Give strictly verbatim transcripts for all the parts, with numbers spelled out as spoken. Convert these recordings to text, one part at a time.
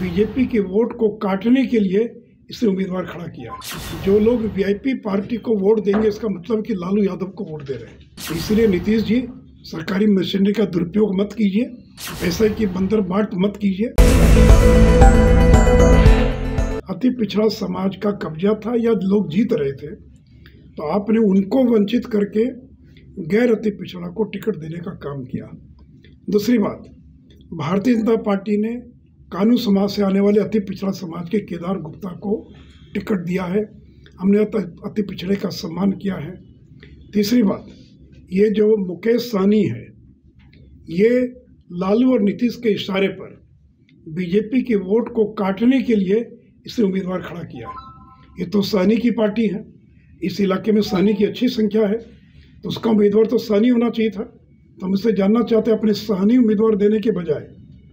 BJP के vote को काटने के लिए इसने उम्मीदवार खड़ा किया। जो लोग वीआईपी पार्टी को वोट देंगे इसका मतलब कि लालू यादव को वोट दे रहे हैं। इसलिए नीतीश जी, सरकारी मशीनरी का दुरुपयोग मत कीजिए, पैसे की बंदर बाट मत कीजिए। अति पिछड़ा समाज का कब्जा था या लोग जीत रहे थे, तो आपने उनको वंचित करके गैर अति पिछड़ा को टिकट देने का काम किया। दूसरी बात, भारतीय जनता पार्टी ने कानून समाज से आने वाले अति पिछड़ा समाज के केदार गुप्ता को टिकट दिया है। हमने अति पिछड़े का सम्मान किया है। तीसरी बात, ये जो मुकेश सहनी है, ये लालू और नीतीश के इशारे पर बीजेपी के वोट को काटने के लिए इसने उम्मीदवार खड़ा किया है। ये तो सहनी की पार्टी है, इस इलाके में सहनी की अच्छी संख्या है, तो उसका उम्मीदवार तो सहनी होना चाहिए था। तो हम इससे जानना चाहते हैं, अपने सहनी उम्मीदवार देने के बजाय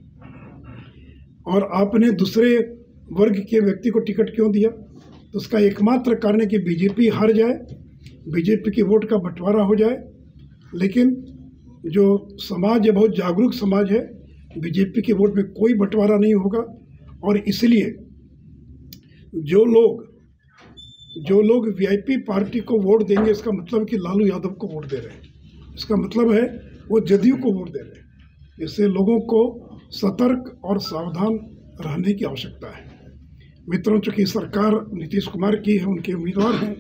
और आपने दूसरे वर्ग के व्यक्ति को टिकट क्यों दिया? तो उसका एकमात्र कारण है कि बीजेपी हार जाए, बीजेपी के वोट का बंटवारा हो जाए। लेकिन जो समाज है, बहुत जागरूक समाज है, बीजेपी के वोट में कोई बंटवारा नहीं होगा। और इसलिए जो लोग जो लोग वीआईपी पार्टी को वोट देंगे, इसका मतलब कि लालू यादव को वोट दे रहे हैं। इसका मतलब है वो जदयू को वोट दे रहे हैं। इससे लोगों को सतर्क और सावधान रहने की आवश्यकता है। मित्रों, चूँकि सरकार नीतीश कुमार की है, उनके उम्मीदवार हैं,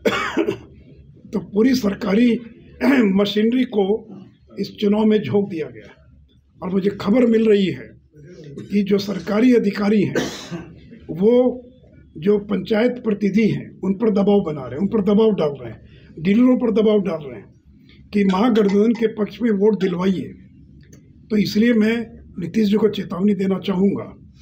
तो पूरी सरकारी मशीनरी को इस चुनाव में झोंक दिया गया है। और मुझे खबर मिल रही है कि जो सरकारी अधिकारी हैं वो जो पंचायत प्रतिनिधि हैं उन पर दबाव बना रहे हैं, उन पर दबाव डाल रहे हैं, डीलरों पर दबाव डाल रहे हैं कि महागठबंधन के पक्ष में वोट दिलवाइए। तो इसलिए मैं नीतीश जी को चेतावनी देना चाहूँगा,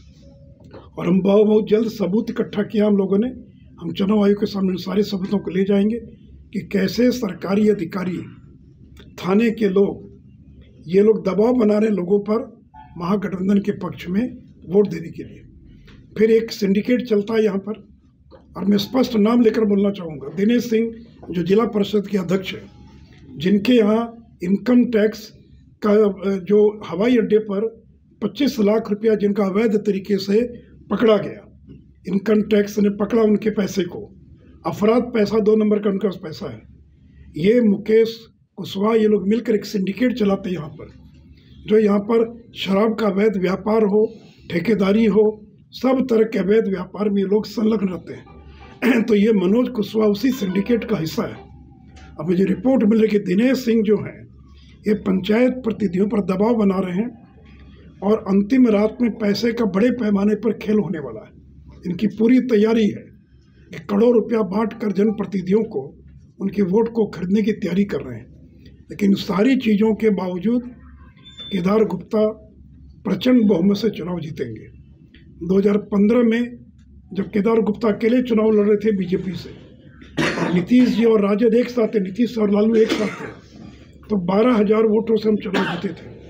और हम बहुत बहुत जल्द सबूत इकट्ठा किया हम लोगों ने। हम चुनाव आयोग के सामने सारे सबूतों को ले जाएंगे कि कैसे सरकारी अधिकारी, थाने के लोग, ये लोग दबाव बना रहे लोगों पर महागठबंधन के पक्ष में वोट देने के लिए। फिर एक सिंडिकेट चलता है यहाँ पर, और मैं स्पष्ट नाम लेकर बोलना चाहूँगा। दिनेश सिंह जो जिला परिषद के अध्यक्ष हैं, जिनके यहाँ इनकम टैक्स का जो हवाई अड्डे पर पच्चीस लाख रुपया जिनका अवैध तरीके से पकड़ा गया, इनकम टैक्स ने पकड़ा उनके पैसे को, अफराद पैसा, दो नंबर का उनका पैसा है। ये मुकेश कुशवाहा, ये लोग मिलकर एक सिंडिकेट चलाते हैं यहाँ पर, जो यहाँ पर शराब का अवैध व्यापार हो, ठेकेदारी हो, सब तरह के अवैध व्यापार में ये लोग संलग्न रहते हैं। तो ये मनोज कुशवाहा उसी सिंडिकेट का हिस्सा है। अब मुझे रिपोर्ट मिल रही है कि दिनेश सिंह जो है, ये पंचायत प्रतिनिधियों पर दबाव बना रहे हैं, और अंतिम रात में पैसे का बड़े पैमाने पर खेल होने वाला है। इनकी पूरी तैयारी है कि करोड़ों रुपया बांट कर जनप्रतिनिधियों को उनके वोट को खरीदने की तैयारी कर रहे हैं। लेकिन सारी चीज़ों के बावजूद केदार गुप्ता प्रचंड बहुमत से चुनाव जीतेंगे। दो हज़ार पंद्रह में जब केदार गुप्ता अकेले चुनाव लड़ रहे थे बीजेपी से, और नीतीश जी और राजद एक साथ थे, नीतीश और लालू एक साथ थे, तो बारह हजार वोटों से हम चुनाव जीते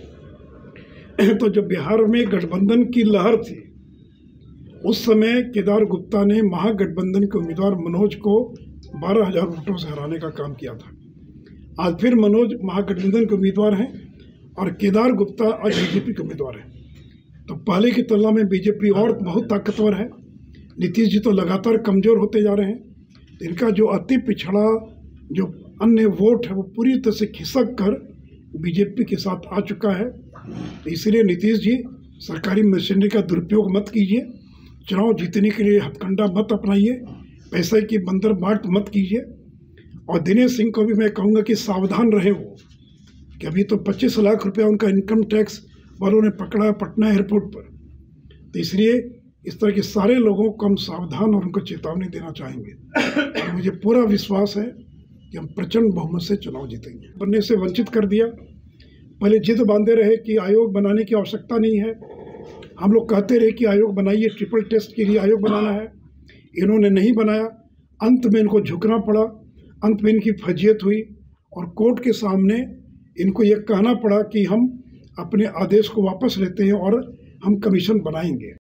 थे। तो जब बिहार में गठबंधन की लहर थी, उस समय केदार गुप्ता ने महागठबंधन के उम्मीदवार मनोज को बारह हजार वोटों से हराने का काम किया था। आज फिर मनोज महागठबंधन के उम्मीदवार हैं और केदार गुप्ता आज बीजेपी के उम्मीदवार हैं। तो पहले की तुलना में बीजेपी और बहुत ताकतवर है। नीतीश जी तो लगातार कमज़ोर होते जा रहे हैं। इनका जो अति पिछड़ा जो अन्य वोट है, वो पूरी तरह से खिसक कर बीजेपी के साथ आ चुका है। तो इसलिए नीतीश जी, सरकारी मशीनरी का दुरुपयोग मत कीजिए, चुनाव जीतने के लिए हथकंडा मत अपनाइए, पैसे की बंदर बाट मत कीजिए। और दिनेश सिंह को भी मैं कहूँगा कि सावधान रहे वो, कि अभी तो पच्चीस लाख रुपया उनका इनकम टैक्स वालों ने पकड़ा पटना एयरपोर्ट पर। तो इसलिए इस तरह के सारे लोगों को हम सावधान और उनको चेतावनी देना चाहेंगे। और मुझे पूरा विश्वास है कि हम प्रचंड बहुमत से चुनाव जीतेंगे। बनने से वंचित कर दिया। पहले जिद बांधे रहे कि आयोग बनाने की आवश्यकता नहीं है, हम लोग कहते रहे कि आयोग बनाइए, ट्रिपल टेस्ट के लिए आयोग बनाना है, इन्होंने नहीं बनाया। अंत में इनको झुकना पड़ा, अंत में इनकी फजीयत हुई, और कोर्ट के सामने इनको ये कहना पड़ा कि हम अपने आदेश को वापस लेते हैं और हम कमीशन बनाएंगे।